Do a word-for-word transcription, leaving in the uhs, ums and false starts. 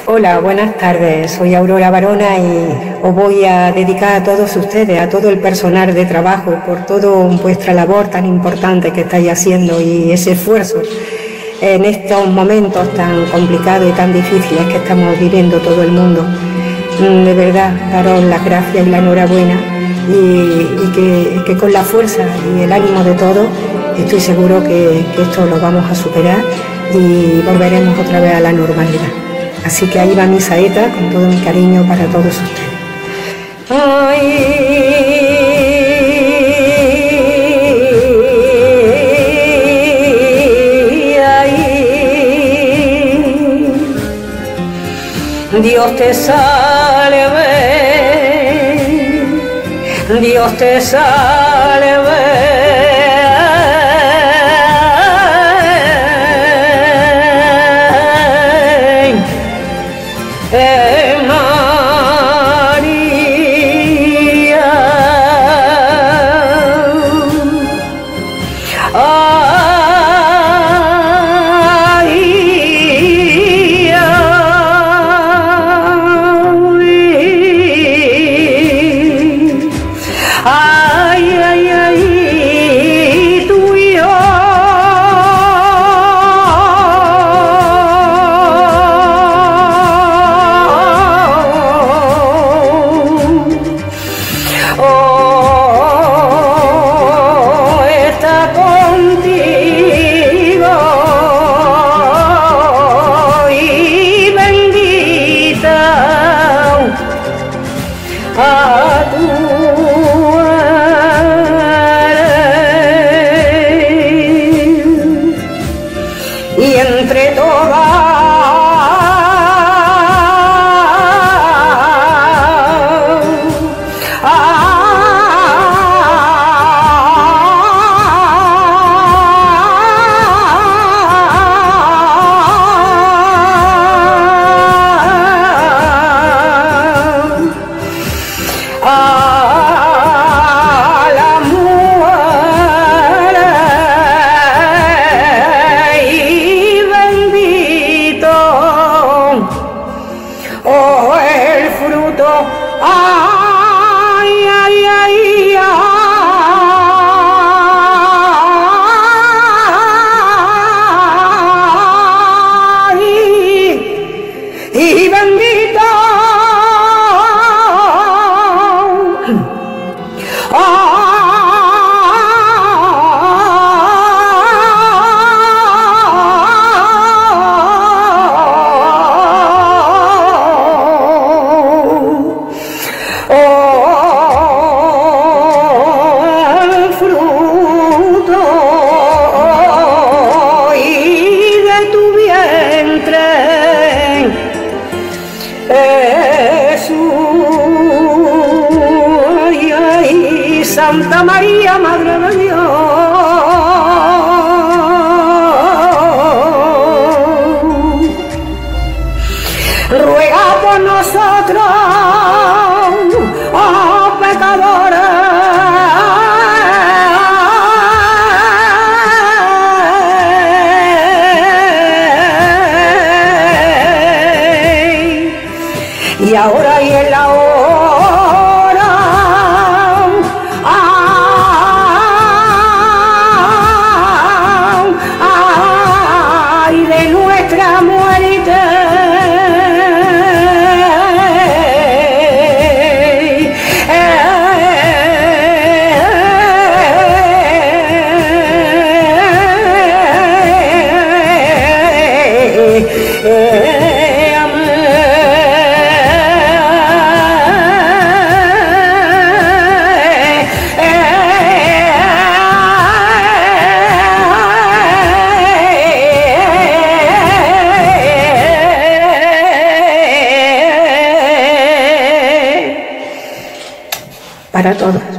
Hola, buenas tardes. Soy Aurora Barona y os voy a dedicar a todos ustedes, a todo el personal de trabajo, por toda vuestra labor tan importante que estáis haciendo y ese esfuerzo en estos momentos tan complicados y tan difíciles que estamos viviendo todo el mundo. De verdad, daros las gracias y la enhorabuena y, y que, que con la fuerza y el ánimo de todos estoy seguro que, que esto lo vamos a superar y volveremos otra vez a la normalidad. Así que ahí va mi saeta con todo mi cariño para todos ustedes. Ay, ay, Dios te salve, Dios te salve. Eh, María, ay, ay, ay, ay, tú y yo. Oh, está contigo y bendita a tu eres. Y entre todas a la mujer y bendito oh el fruto, ay, ay, ay, ay, y bendito Santa María, Madre de Dios, ruega por nosotros, oh pecadores, y ahora y en la hora para todos.